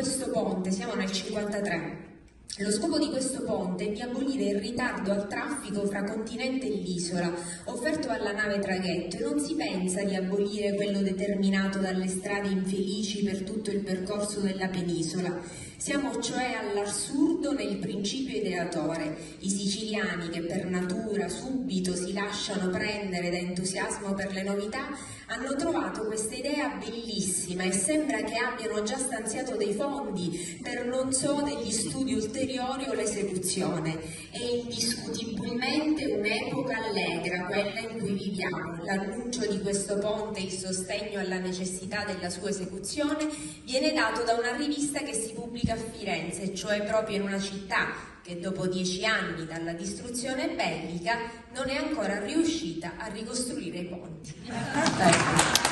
questo ponte, siamo nel 1953, lo scopo di questo ponte è di abolire il ritardo al traffico fra continente e l'isola offerto alla nave traghetto, e non si pensa di abolire quello determinato dalle strade infelici per tutto il percorso della penisola. Siamo cioè all'assurdo nel principio ideatore. I siciliani, che per natura subito si lasciano prendere da entusiasmo per le novità, hanno trovato questa idea bellissima e sembra che abbiano già stanziato dei fondi per non so degli studi ulteriori o l'esecuzione. È indiscutibilmente un'epoca allegra quella in cui viviamo. L'annuncio di questo ponte e il sostegno alla necessità della sua esecuzione viene dato da una rivista che si pubblica a Firenze, cioè proprio in una città che dopo 10 anni dalla distruzione bellica non è ancora riuscita a ricostruire i ponti.